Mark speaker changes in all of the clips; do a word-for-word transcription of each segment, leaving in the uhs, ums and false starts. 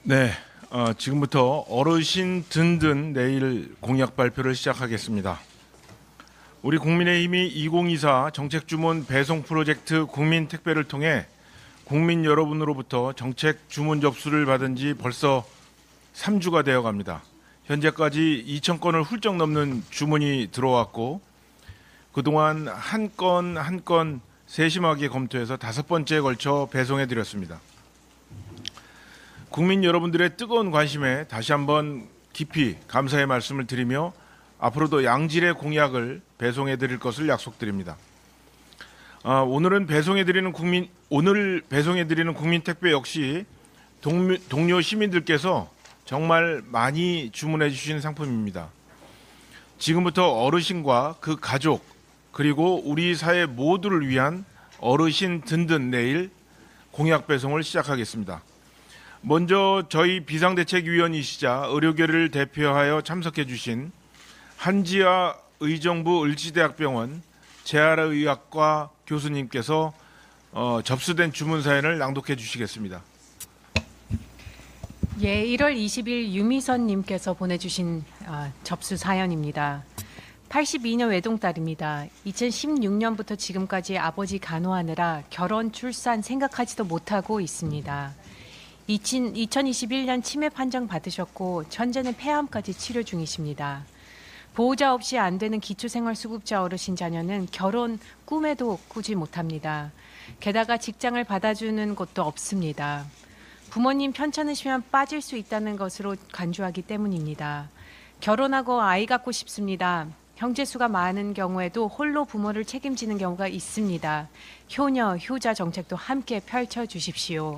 Speaker 1: 네, 어, 지금부터 어르신 든든 내일 공약 발표를 시작하겠습니다. 우리 국민의힘이 이천이십사 정책주문 배송 프로젝트 국민택배를 통해 국민 여러분으로부터 정책 주문 접수를 받은 지 벌써 삼 주가 되어 갑니다. 현재까지 이천 건을 훌쩍 넘는 주문이 들어왔고 그동안 한 건 한 건 세심하게 검토해서 다섯 번째에 걸쳐 배송해 드렸습니다. 국민 여러분들의 뜨거운 관심에 다시 한번 깊이 감사의 말씀을 드리며 앞으로도 양질의 공약을 배송해 드릴 것을 약속드립니다. 아, 오늘은 배송해 드리는 국민 오늘 배송해 드리는 국민 택배 역시 동료, 동료 시민들께서 정말 많이 주문해 주신 상품입니다. 지금부터 어르신과 그 가족 그리고 우리 사회 모두를 위한 어르신 든든 내일 공약 배송을 시작하겠습니다. 먼저 저희 비상대책위원이시자 의료계를 대표하여 참석해 주신 한지아 의정부 을지대학병원 재활의학과 교수님께서 어, 접수된 주문 사연을 낭독해 주시겠습니다.
Speaker 2: 예, 일월 이십일 유미선 님께서 보내주신 아, 접수 사연입니다. 팔십이 년 외동딸입니다. 이천십육 년부터 지금까지 아버지 간호하느라 결혼, 출산 생각하지도 못하고 있습니다. 이천이십일 년 치매 판정 받으셨고 현재는 폐암까지 치료 중이십니다. 보호자 없이 안 되는 기초생활수급자 어르신 자녀는 결혼 꿈에도 꾸지 못합니다. 게다가 직장을 받아주는 곳도 없습니다. 부모님 편찮으시면 빠질 수 있다는 것으로 간주하기 때문입니다. 결혼하고 아이 갖고 싶습니다. 형제 수가 많은 경우에도 홀로 부모를 책임지는 경우가 있습니다. 효녀, 효자 정책도 함께 펼쳐주십시오.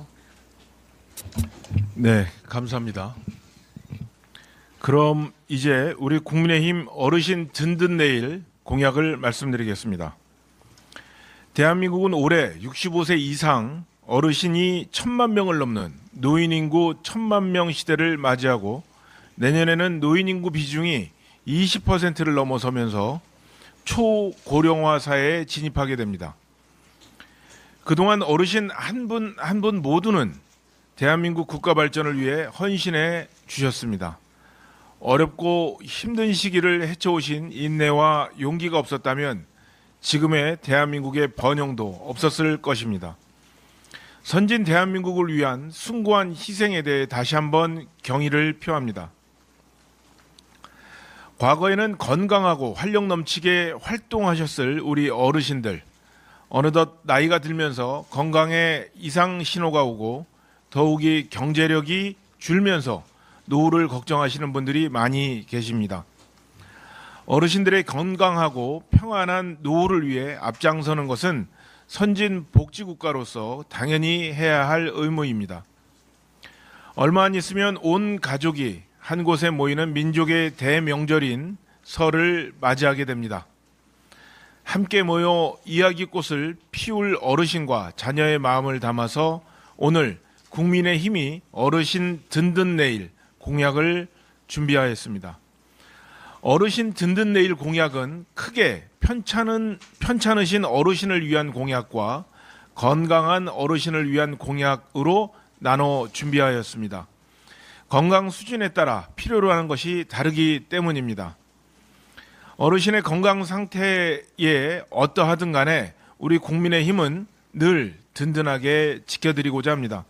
Speaker 1: 네, 감사합니다. 그럼 이제 우리 국민의힘 어르신 든든 내일 공약을 말씀드리겠습니다. 대한민국은 올해 육십오 세 이상 어르신이 천만 명을 넘는 노인 인구 천만 명 시대를 맞이하고 내년에는 노인 인구 비중이 이십 퍼센트를 넘어서면서 초고령화 사회에 진입하게 됩니다. 그동안 어르신 한 분 한 분 모두는 대한민국 국가 발전을 위해 헌신해 주셨습니다. 어렵고 힘든 시기를 헤쳐오신 인내와 용기가 없었다면 지금의 대한민국의 번영도 없었을 것입니다. 선진 대한민국을 위한 숭고한 희생에 대해 다시 한번 경의를 표합니다. 과거에는 건강하고 활력 넘치게 활동하셨을 우리 어르신들, 어느덧 나이가 들면서 건강에 이상 신호가 오고 더욱이 경제력이 줄면서 노후를 걱정하시는 분들이 많이 계십니다. 어르신들의 건강하고 평안한 노후를 위해 앞장서는 것은 선진 복지국가로서 당연히 해야 할 의무입니다. 얼마 안 있으면 온 가족이 한 곳에 모이는 민족의 대명절인 설을 맞이하게 됩니다. 함께 모여 이야기꽃을 피울 어르신과 자녀의 마음을 담아서 오늘 국민의힘이 어르신 든든 내일 공약을 준비하였습니다. 어르신 든든 내일 공약은 크게 편찮은, 편찮으신 어르신을 위한 공약과 건강한 어르신을 위한 공약으로 나눠 준비하였습니다. 건강 수준에 따라 필요로 하는 것이 다르기 때문입니다. 어르신의 건강 상태에 어떠하든 간에 우리 국민의힘은 늘 든든하게 지켜드리고자 합니다.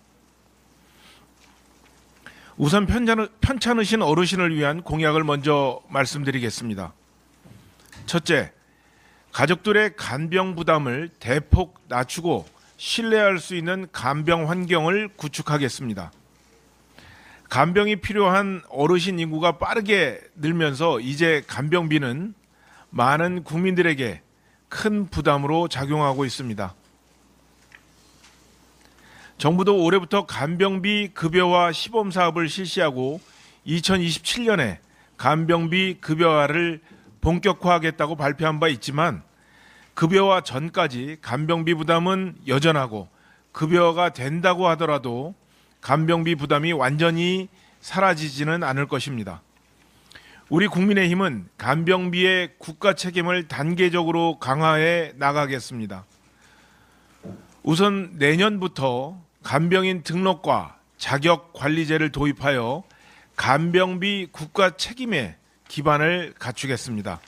Speaker 1: 우선 편찮으신 어르신을 위한 공약을 먼저 말씀드리겠습니다. 첫째, 가족들의 간병 부담을 대폭 낮추고 신뢰할 수 있는 간병 환경을 구축하겠습니다. 간병이 필요한 어르신 인구가 빠르게 늘면서 이제 간병비는 많은 국민들에게 큰 부담으로 작용하고 있습니다. 정부도 올해부터 간병비 급여화 시범 사업을 실시하고 이천이십칠 년에 간병비 급여화를 본격화하겠다고 발표한 바 있지만 급여화 전까지 간병비 부담은 여전하고 급여화가 된다고 하더라도 간병비 부담이 완전히 사라지지는 않을 것입니다. 우리 국민의힘은 간병비의 국가 책임을 단계적으로 강화해 나가겠습니다. 우선 내년부터 간병인 등록과 자격관리제를 도입하여 간병비 국가 책임의 기반을 갖추겠습니다.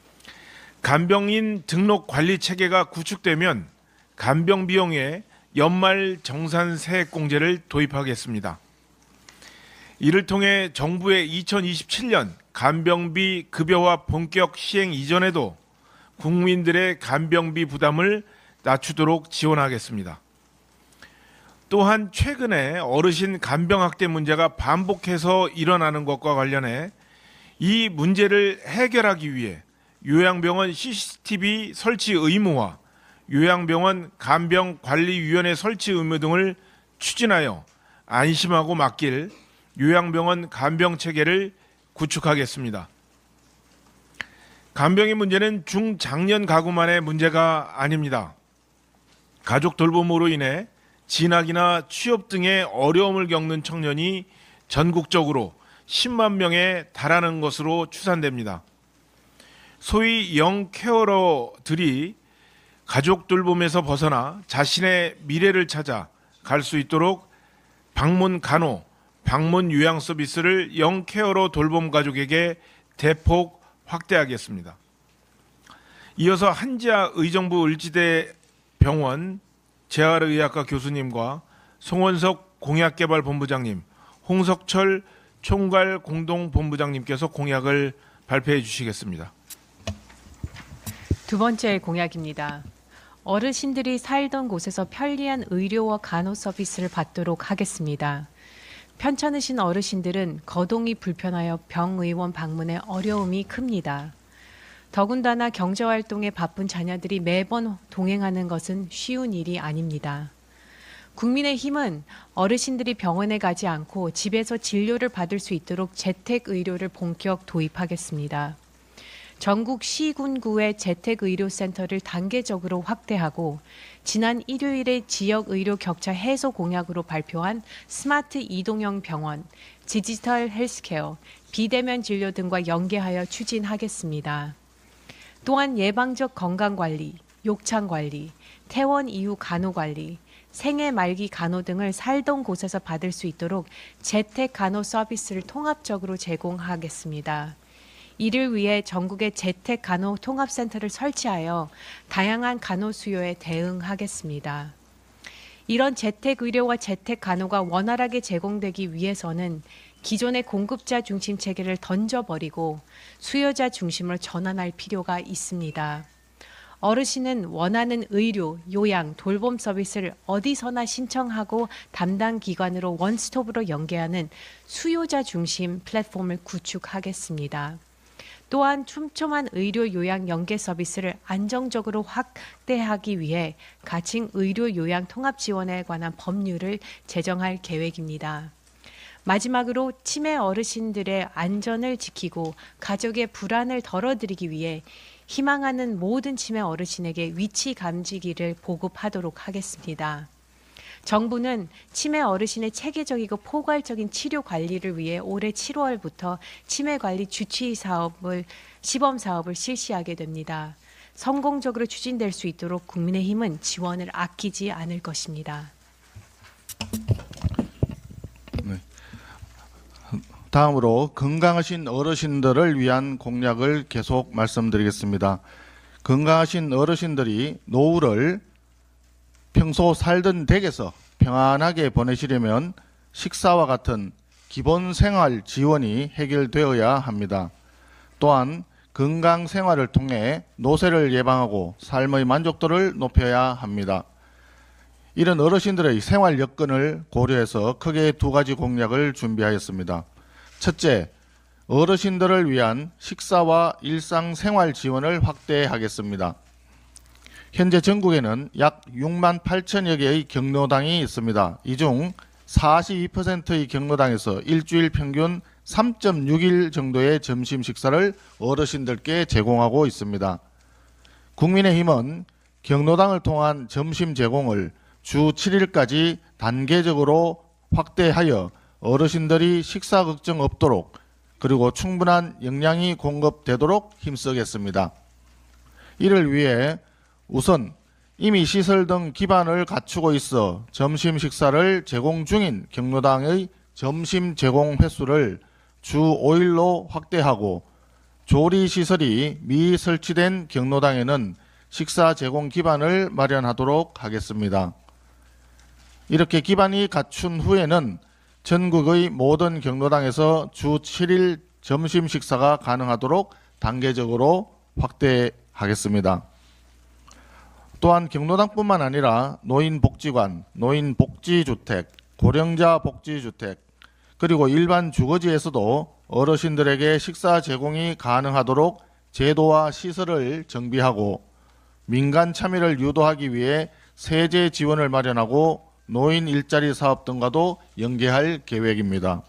Speaker 1: 간병인 등록 관리 체계가 구축되면 간병 비용에 연말 정산 세액공제를 도입하겠습니다. 이를 통해 정부의 이천이십칠 년 간병비 급여화 본격 시행 이전에도 국민들의 간병비 부담을 낮추도록 지원하겠습니다. 또한 최근에 어르신 간병학대 문제가 반복해서 일어나는 것과 관련해 이 문제를 해결하기 위해 요양병원 씨씨티비 설치 의무화, 요양병원 간병관리위원회 설치 의무 등을 추진하여 안심하고 맡길 요양병원 간병체계를 구축하겠습니다. 간병의 문제는 중장년 가구만의 문제가 아닙니다. 가족 돌봄으로 인해 진학이나 취업 등의 어려움을 겪는 청년이 전국적으로 십만 명에 달하는 것으로 추산됩니다. 소위 영케어러들이 가족 돌봄에서 벗어나 자신의 미래를 찾아 갈 수 있도록 방문 간호, 방문 요양 서비스를 영케어러 돌봄 가족에게 대폭 확대하겠습니다. 이어서 한지아 의정부 을지대 병원 재활의학과 교수님과 송원석 공약개발본부장님, 홍석철 총괄 공동본부장님께서 공약을 발표해 주시겠습니다.
Speaker 2: 두 번째 공약입니다. 어르신들이 살던 곳에서 편리한 의료와 간호 서비스를 받도록 하겠습니다. 편찮으신 어르신들은 거동이 불편하여 병의원 방문에 어려움이 큽니다. 더군다나 경제활동에 바쁜 자녀들이 매번 동행하는 것은 쉬운 일이 아닙니다. 국민의힘은 어르신들이 병원에 가지 않고 집에서 진료를 받을 수 있도록 재택의료를 본격 도입하겠습니다. 전국 시군구의 재택의료센터를 단계적으로 확대하고 지난 일요일에 지역의료 격차 해소 공약으로 발표한 스마트 이동형 병원, 디지털 헬스케어, 비대면 진료 등과 연계하여 추진하겠습니다. 또한 예방적 건강관리, 욕창관리, 퇴원 이후 간호관리, 생애 말기 간호 등을 살던 곳에서 받을 수 있도록 재택 간호 서비스를 통합적으로 제공하겠습니다. 이를 위해 전국에 재택 간호 통합센터를 설치하여 다양한 간호 수요에 대응하겠습니다. 이런 재택 의료와 재택 간호가 원활하게 제공되기 위해서는 기존의 공급자 중심 체계를 던져버리고 수요자 중심으로 전환할 필요가 있습니다. 어르신은 원하는 의료, 요양, 돌봄 서비스를 어디서나 신청하고 담당 기관으로 원스톱으로 연계하는 수요자 중심 플랫폼을 구축하겠습니다. 또한 촘촘한 의료 요양 연계 서비스를 안정적으로 확대하기 위해 가칭 의료 요양 통합 지원에 관한 법률을 제정할 계획입니다. 마지막으로 치매 어르신들의 안전을 지키고 가족의 불안을 덜어드리기 위해 희망하는 모든 치매 어르신에게 위치 감지기를 보급하도록 하겠습니다. 정부는 치매 어르신의 체계적이고 포괄적인 치료 관리를 위해 올해 칠월부터 치매 관리 주치 사업을 시범 사업을 실시하게 됩니다. 성공적으로 추진될 수 있도록 국민의힘은 지원을 아끼지 않을 것입니다.
Speaker 3: 네. 다음으로 건강하신 어르신들을 위한 공약을 계속 말씀드리겠습니다. 건강하신 어르신들이 노후를 평소 살던 댁에서 평안하게 보내시려면 식사와 같은 기본 생활 지원이 해결되어야 합니다. 또한 건강 생활을 통해 노쇠를 예방하고 삶의 만족도를 높여야 합니다. 이런 어르신들의 생활 여건을 고려해서 크게 두 가지 공약을 준비하였습니다. 첫째, 어르신들을 위한 식사와 일상생활 지원을 확대하겠습니다. 현재 전국에는 약 육만 팔천여 개의 경로당이 있습니다. 이 중 사십이 퍼센트의 경로당에서 일주일 평균 삼 점 육 일 정도의 점심 식사를 어르신들께 제공하고 있습니다. 국민의힘은 경로당을 통한 점심 제공을 주 칠 일까지 단계적으로 확대하여 어르신들이 식사 걱정 없도록 그리고 충분한 영양이 공급되도록 힘쓰겠습니다. 이를 위해 우선 이미 시설 등 기반을 갖추고 있어 점심 식사를 제공 중인 경로당의 점심 제공 횟수를 주 오 일로 확대하고 조리 시설이 미 설치된 경로당에는 식사 제공 기반을 마련하도록 하겠습니다. 이렇게 기반이 갖춘 후에는 전국의 모든 경로당에서 주 칠 일 점심 식사가 가능하도록 단계적으로 확대하겠습니다. 또한 경로당뿐만 아니라 노인복지관, 노인복지주택, 고령자 복지주택, 그리고 일반 주거지에서도 어르신들에게 식사 제공이 가능하도록 제도와 시설을 정비하고 민간 참여를 유도하기 위해 세제 지원을 마련하고 노인 일자리 사업 등과도 연계할 계획입니다.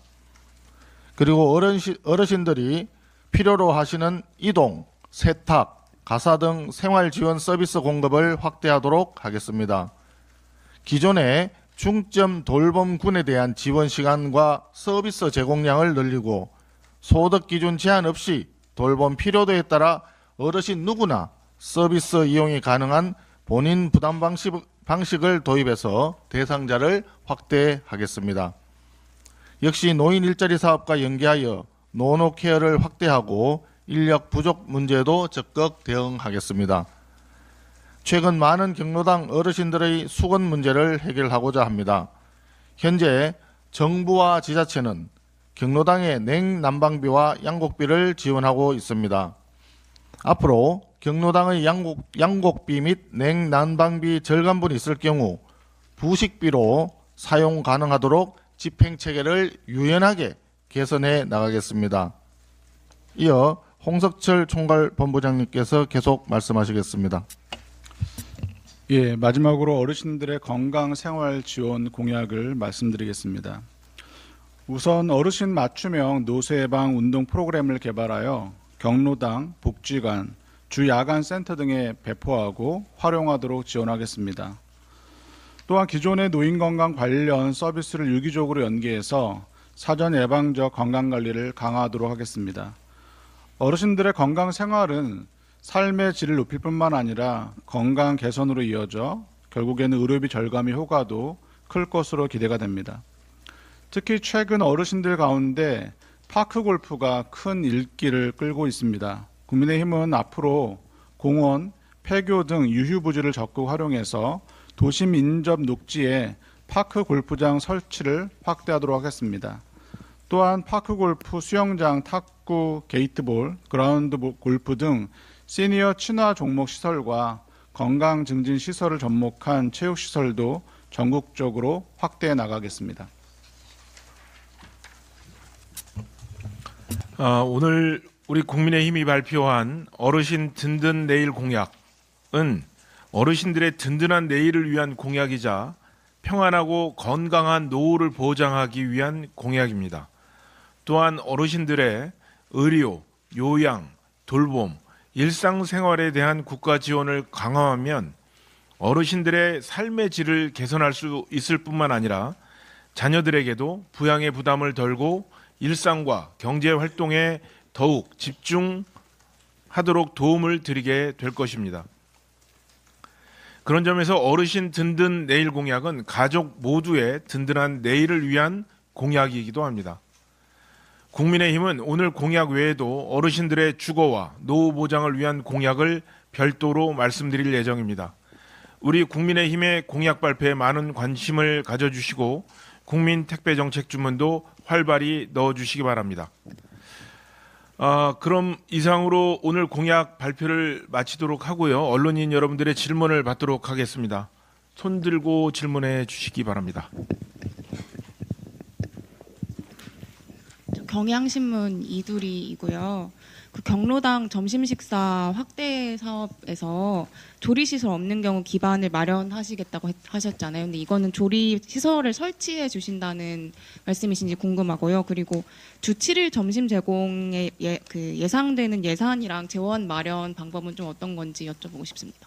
Speaker 3: 그리고 어르신, 어르신들이 필요로 하시는 이동, 세탁, 가사 등 생활 지원 서비스 공급을 확대하도록 하겠습니다. 기존의 중점 돌봄군에 대한 지원 시간과 서비스 제공량을 늘리고 소득 기준 제한 없이 돌봄 필요도에 따라 어르신 누구나 서비스 이용이 가능한 본인 부담 방식, 방식을 도입해서 대상자를 확대하겠습니다. 역시 노인 일자리 사업과 연계하여 노노 케어를 확대하고 인력 부족 문제에도 적극 대응하겠습니다. 최근 많은 경로당 어르신들의 수건 문제를 해결하고자 합니다. 현재 정부와 지자체는 경로당의 냉난방비와 양곡비를 지원하고 있습니다. 앞으로 경로당의 양곡, 양곡비 및 냉난방비 절감분이 있을 경우 부식비로 사용 가능하도록 집행체계를 유연하게 개선해 나가겠습니다. 이어 홍석철 총괄본부장님께서 계속 말씀하시겠습니다.
Speaker 4: 예, 마지막으로 어르신들의 건강 생활 지원 공약을 말씀드리겠습니다. 우선 어르신 맞춤형 노쇠 예방 운동 프로그램을 개발하여 경로당, 복지관, 주 야간 센터 등에 배포하고 활용하도록 지원하겠습니다. 또한 기존의 노인 건강 관련 서비스를 유기적으로 연계해서 사전 예방적 건강 관리를 강화하도록 하겠습니다. 어르신들의 건강 생활은 삶의 질을 높일 뿐만 아니라 건강 개선으로 이어져 결국에는 의료비 절감의 효과도 클 것으로 기대가 됩니다. 특히 최근 어르신들 가운데 파크 골프가 큰 인기를 끌고 있습니다. 국민의힘은 앞으로 공원, 폐교 등 유휴부지를 적극 활용해서 도심 인접 녹지에 파크 골프장 설치를 확대하도록 하겠습니다. 또한 파크 골프, 수영장, 탁구, 게이트볼, 그라운드 골프 등 시니어 친화 종목 시설과 건강 증진 시설을 접목한 체육 시설도 전국적으로 확대해 나가겠습니다.
Speaker 1: 어, 오늘 우리 국민의힘이 발표한 어르신 든든 내일 공약은 어르신들의 든든한 내일을 위한 공약이자 평안하고 건강한 노후를 보장하기 위한 공약입니다. 또한 어르신들의 의료, 요양, 돌봄, 일상생활에 대한 국가 지원을 강화하면 어르신들의 삶의 질을 개선할 수 있을 뿐만 아니라 자녀들에게도 부양의 부담을 덜고 일상과 경제 활동에 더욱 집중하도록 도움을 드리게 될 것입니다. 그런 점에서 어르신 든든 내일 공약은 가족 모두의 든든한 내일을 위한 공약이기도 합니다. 국민의힘은 오늘 공약 외에도 어르신들의 주거와 노후 보장을 위한 공약을 별도로 말씀드릴 예정입니다. 우리 국민의힘의 공약 발표에 많은 관심을 가져주시고 국민 택배 정책 주문도 활발히 넣어주시기 바랍니다. 아, 그럼 이상으로 오늘 공약 발표를 마치도록 하고요. 언론인 여러분들의 질문을 받도록 하겠습니다. 손 들고 질문해 주시기 바랍니다.
Speaker 5: 경향신문 이두리이고요. 그 경로당 점심 식사 확대 사업에서 조리 시설 없는 경우 기반을 마련하시겠다고 했, 하셨잖아요. 근데 이거는 조리 시설을 설치해 주신다는 말씀이신지 궁금하고요. 그리고 주 칠 일 점심 제공에 예, 그 예상되는 예산이랑 재원 마련 방법은 좀 어떤 건지 여쭤보고 싶습니다.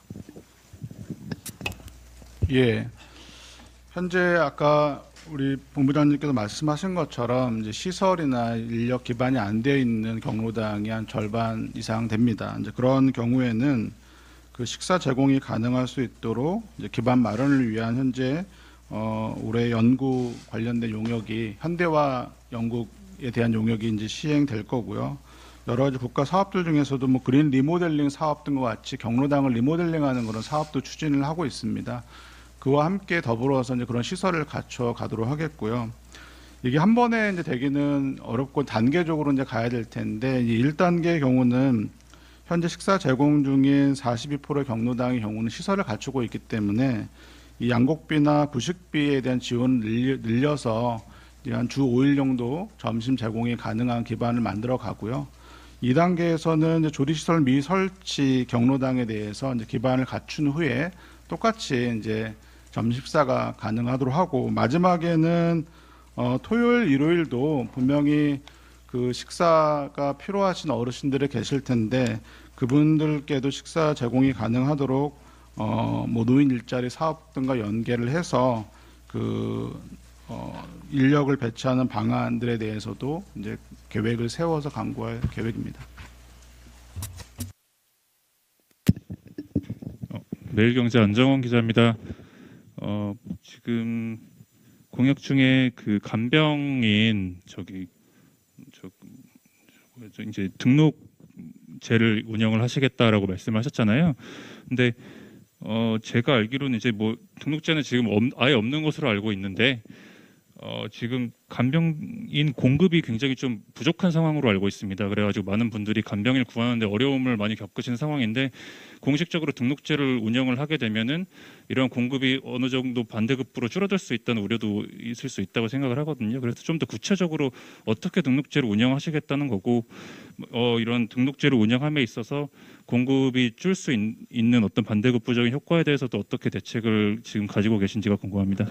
Speaker 4: 예, 현재 아까 우리 본부장님께서 말씀하신 것처럼 이제 시설이나 인력 기반이 안 되어 있는 경로당이 한 절반 이상 됩니다. 이제 그런 경우에는 그 식사 제공이 가능할 수 있도록 이제 기반 마련을 위한 현재 어, 올해 연구 관련된 용역이 현대화 연구에 대한 용역이 이제 시행될 거고요. 여러 가지 국가 사업들 중에서도 뭐 그린 리모델링 사업 등과 같이 경로당을 리모델링하는 그런 사업도 추진을 하고 있습니다. 그와 함께 더불어서 이제 그런 시설을 갖춰 가도록 하겠고요. 이게 한 번에 이제 되기는 어렵고 단계적으로 이제 가야 될 텐데, 이 일 단계의 경우는 현재 식사 제공 중인 사십이 퍼센트의 경로당의 경우는 시설을 갖추고 있기 때문에 이 양곡비나 부식비에 대한 지원을 늘려, 늘려서 한 주 오 일 정도 점심 제공이 가능한 기반을 만들어 가고요. 이 단계에서는 이제 조리시설 미설치 경로당에 대해서 이제 기반을 갖춘 후에 똑같이 이제 점심 식사가 가능하도록 하고, 마지막에는 어, 토요일, 일요일도 분명히 그 식사가 필요하신 어르신들이 계실 텐데 그분들께도 식사 제공이 가능하도록 어, 뭐 노인 일자리 사업 등과 연계를 해서 그 어, 인력을 배치하는 방안들에 대해서도 이제 계획을 세워서 강구할 계획입니다.
Speaker 6: 어, 매일경제 안정원 기자입니다. 어, 지금 공약 중에 그 간병인 저기 저, 저 이제 등록제를 운영을 하시겠다라고 말씀하셨잖아요. 근데 어, 제가 알기로는 이제 뭐 등록제는 지금 없, 아예 없는 것으로 알고 있는데. 어, 지금 간병인 공급이 굉장히 좀 부족한 상황으로 알고 있습니다. 그래가지고 많은 분들이 간병인을 구하는데 어려움을 많이 겪으시는 상황인데, 공식적으로 등록제를 운영을 하게 되면은 이러한 공급이 어느 정도 반대급부로 줄어들 수 있다는 우려도 있을 수 있다고 생각을 하거든요. 그래서 좀 더 구체적으로 어떻게 등록제를 운영하시겠다는 거고, 어, 이런 등록제를 운영함에 있어서 공급이 줄 수 있는 어떤 반대급부적인 효과에 대해서도 어떻게 대책을 지금 가지고 계신지가 궁금합니다.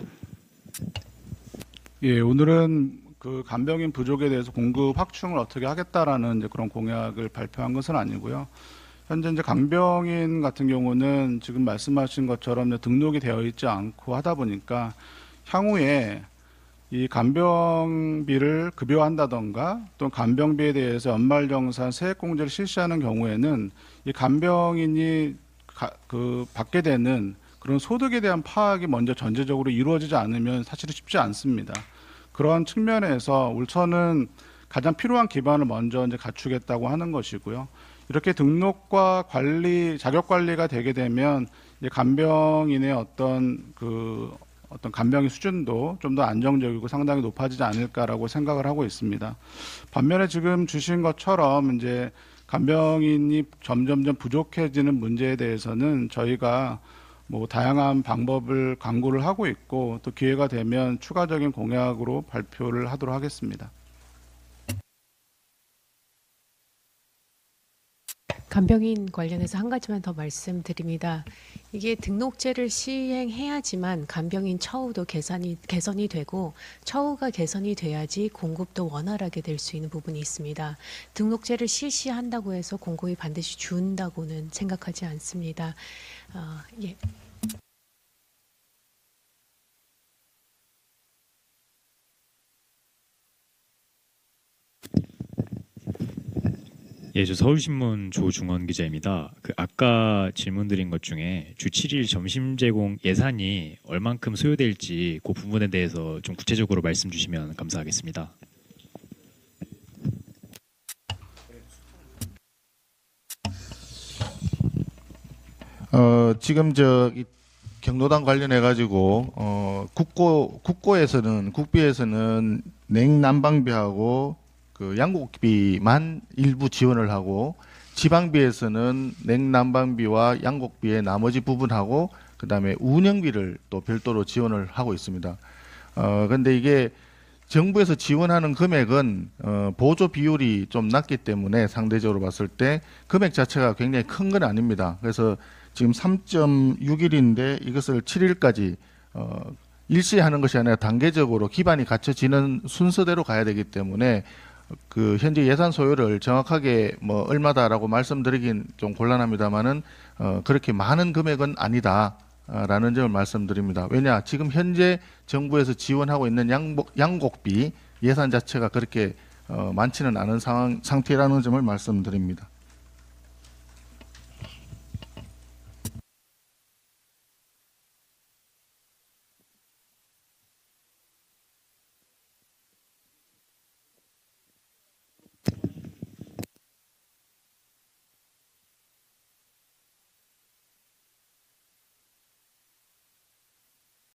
Speaker 4: 예, 오늘은 그 간병인 부족에 대해서 공급 확충을 어떻게 하겠다라는 이제 그런 공약을 발표한 것은 아니고요. 현재 이제 간병인 같은 경우는 지금 말씀하신 것처럼 이제 등록이 되어 있지 않고 하다 보니까 향후에 이 간병비를 급여한다던가 또 간병비에 대해서 연말정산 세액공제를 실시하는 경우에는 이 간병인이 가, 그 받게 되는 그런 소득에 대한 파악이 먼저 전제적으로 이루어지지 않으면 사실은 쉽지 않습니다. 그런 측면에서 울천은 가장 필요한 기반을 먼저 이제 갖추겠다고 하는 것이고요. 이렇게 등록과 관리, 자격 관리가 되게 되면 이제 간병인의 어떤 그 어떤 간병의 수준도 좀 더 안정적이고 상당히 높아지지 않을까라고 생각을 하고 있습니다. 반면에 지금 주신 것처럼 이제 간병인이 점점점 부족해지는 문제에 대해서는 저희가 뭐 다양한 방법을 강구를 하고 있고, 또 기회가 되면 추가적인 공약으로 발표를 하도록 하겠습니다.
Speaker 2: 간병인 관련해서 한 가지만 더 말씀드립니다. 이게 등록제를 시행해야지만 간병인 처우도 개선이, 개선이 되고, 처우가 개선이 돼야지 공급도 원활하게 될 수 있는 부분이 있습니다. 등록제를 실시한다고 해서 공급이 반드시 준다고는 생각하지 않습니다. 어, 예.
Speaker 7: 예, 저 서울신문 조중원 기자입니다. 그 아까 질문드린 것 중에 주 칠 일 점심 제공 예산이 얼만큼 소요될지 그 부분에 대해서 좀 구체적으로 말씀 주시면 감사하겠습니다.
Speaker 3: 어, 지금 저 이 경로당 관련해 가지고 어, 국고 국고에서는 국비에서는 냉난방비하고 그 양곡비만 일부 지원을 하고, 지방비에서는 냉난방비와 양곡비의 나머지 부분하고 그다음에 운영비를 또 별도로 지원을 하고 있습니다. 어 근데 이게 정부에서 지원하는 금액은 어, 보조 비율이 좀 낮기 때문에 상대적으로 봤을 때 금액 자체가 굉장히 큰 건 아닙니다. 그래서 지금 삼 점 육 일인데 이것을 칠 일까지 어, 일시하는 것이 아니라 단계적으로 기반이 갖춰지는 순서대로 가야 되기 때문에 그 현재 예산 소요를 정확하게 뭐 얼마다라고 말씀드리긴 좀 곤란합니다만은 어, 그렇게 많은 금액은 아니다라는 점을 말씀드립니다. 왜냐, 지금 현재 정부에서 지원하고 있는 양복, 양곡비 예산 자체가 그렇게 어, 많지는 않은 상황 상태라는 점을 말씀드립니다.